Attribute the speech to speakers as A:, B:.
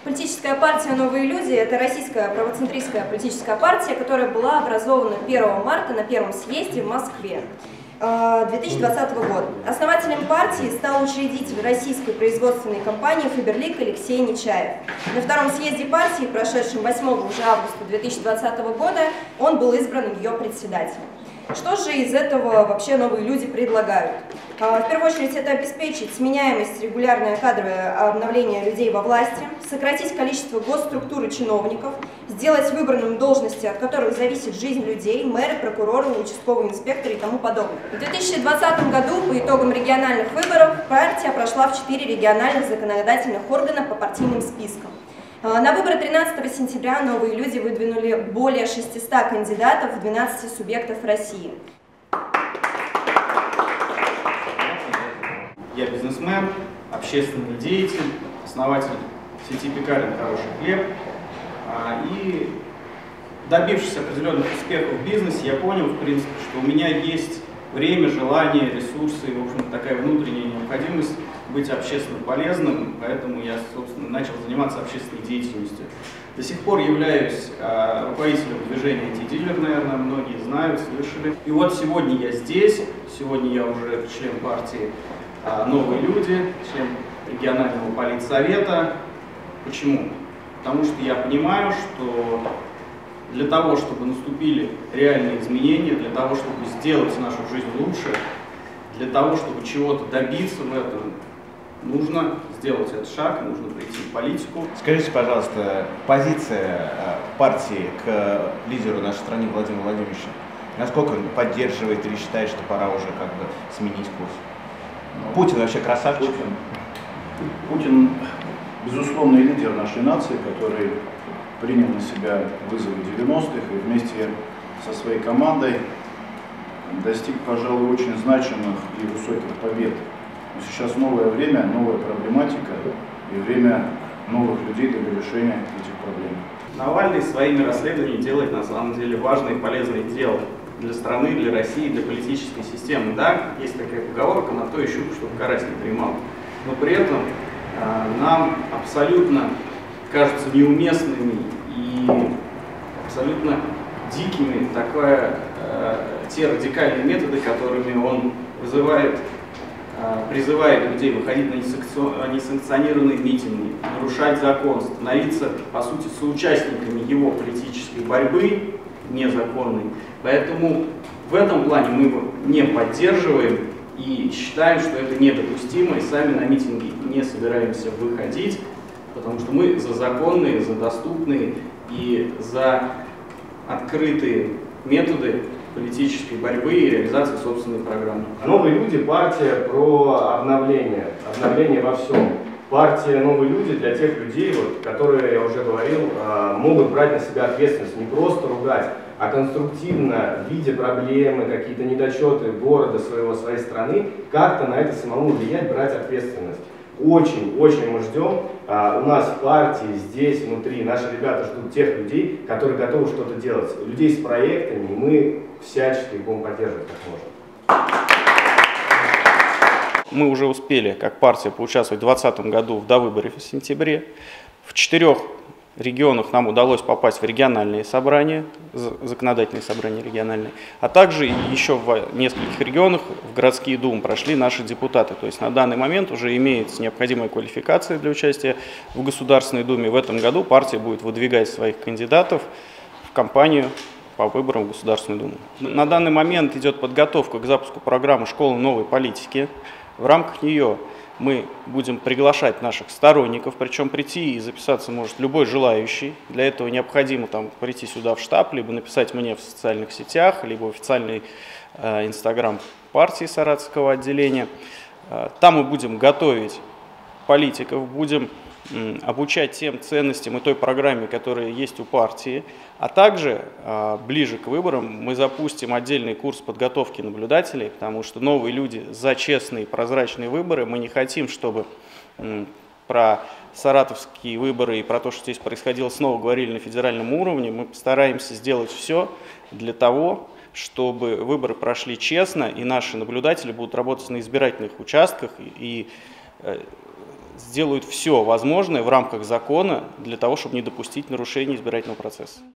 A: Политическая партия «Новые люди» – это российская правоцентристская политическая партия, которая была образована 1 марта на первом съезде в Москве 2020 года. Основателем партии стал учредитель российской производственной компании «Фаберлик» Алексей Нечаев. На втором съезде партии, прошедшем 8 уже августа 2020 года, он был избран ее председателем. Что же из этого вообще новые люди предлагают? В первую очередь это обеспечить сменяемость, регулярное кадровое обновление людей во власти, сократить количество госструктур и чиновников, сделать выбранным должности, от которых зависит жизнь людей, мэры, прокуроры, участковые инспекторы и тому подобное. В 2020 году по итогам региональных выборов партия прошла в 4 региональных законодательных органа по партийным спискам. На выборы 13 сентября новые люди выдвинули более 600 кандидатов в 12 субъектов России.
B: Я бизнесмен, общественный деятель, основатель сети пекарен «Хороший хлеб». И добившись определенных успехов в бизнесе, я понял, в принципе, что у меня есть время, желание, ресурсы и, в общем, такая внутренняя необходимость быть общественно полезным, поэтому я, собственно, начал заниматься общественной деятельностью. До сих пор являюсь руководителем движения «Антидилер», наверное, многие знают, слышали. И вот сегодня я здесь, сегодня я уже член партии «Новые люди», член регионального политсовета. Почему? Потому что я понимаю, что для того, чтобы наступили реальные изменения, для того, чтобы сделать нашу жизнь лучше, для того, чтобы чего-то добиться в этом, нужно сделать этот шаг, нужно прийти в политику.
C: Скажите, пожалуйста, позиция партии к лидеру нашей страны Владимиру Владимировичу, насколько он поддерживает или считает, что пора уже как бы сменить курс? Путин вообще красавчик?
D: Путин безусловный лидер нашей нации, который принял на себя вызовы 90-х и вместе со своей командой достиг, пожалуй, очень значимых и высоких побед. Но сейчас новое время, новая проблематика и время новых людей для решения этих проблем.
B: Навальный своими расследованиями делает на самом деле важное и полезное дело для страны, для России, для политической системы. Да, есть такая поговорка: на то и щуку, чтобы карась не дремал. Но при этом нам абсолютно кажутся неуместными и абсолютно дикими те радикальные методы, которыми он призывает людей выходить на несанкционированные митинги, нарушать закон, становиться, по сути, соучастниками его политической борьбы незаконной. Поэтому в этом плане мы его не поддерживаем и считаем, что это недопустимо, и сами на митинги не собираемся выходить, потому что мы за законные, за доступные и за открытые методы политической борьбы и реализации собственной программы.
E: Новые люди – партия про обновление во всем. Партия «Новые люди» для тех людей, которые, я уже говорил, могут брать на себя ответственность, не просто ругать, а конструктивно, видя проблемы, какие-то недочеты города, своей страны, как-то на это самому влиять, брать ответственность. Очень мы ждем, у нас в партии, здесь, внутри, наши ребята ждут тех людей, которые готовы что-то делать, людей с проектами, и мы всячески их будем поддерживать как можно.
B: Мы уже успели, как партия, поучаствовать в 2020 году в довыборах в сентябре. В 4 регионах нам удалось попасть в региональные собрания, законодательные собрания региональные, а также еще в нескольких регионах в городские думы прошли наши депутаты. То есть на данный момент уже имеется необходимая квалификация для участия в Государственной Думе. В этом году партия будет выдвигать своих кандидатов в кампанию по выборам в Государственную Думу. На данный момент идет подготовка к запуску программы «Школа новой политики». В рамках нее мы будем приглашать наших сторонников, причем прийти и записаться может любой желающий. Для этого необходимо прийти сюда в штаб, либо написать мне в социальных сетях, либо в официальный инстаграм партии Саратовского отделения. Там мы будем готовить политиков, будем обучать тем ценностям и той программе, которая есть у партии, а также ближе к выборам мы запустим отдельный курс подготовки наблюдателей, потому что новые люди за честные прозрачные выборы. Мы не хотим, чтобы про саратовские выборы и про то, что здесь происходило, снова говорили на федеральном уровне. Мы постараемся сделать все для того, чтобы выборы прошли честно, и наши наблюдатели будут работать на избирательных участках и сделают все возможное в рамках закона для того, чтобы не допустить нарушения избирательного процесса.